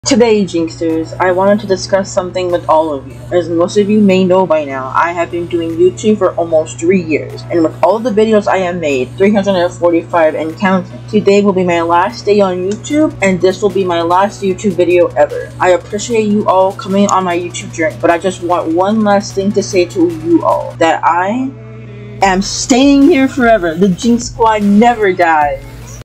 Today, Jinxsters, I wanted to discuss something with all of you. As most of you may know by now, I have been doing YouTube for almost 3 years, and with all the videos I have made, 345 and counting, today will be my last day on YouTube, and this will be my last YouTube video ever. I appreciate you all coming on my YouTube journey, but I just want one last thing to say to you all, that I am staying here forever. The Jinx Squad never dies.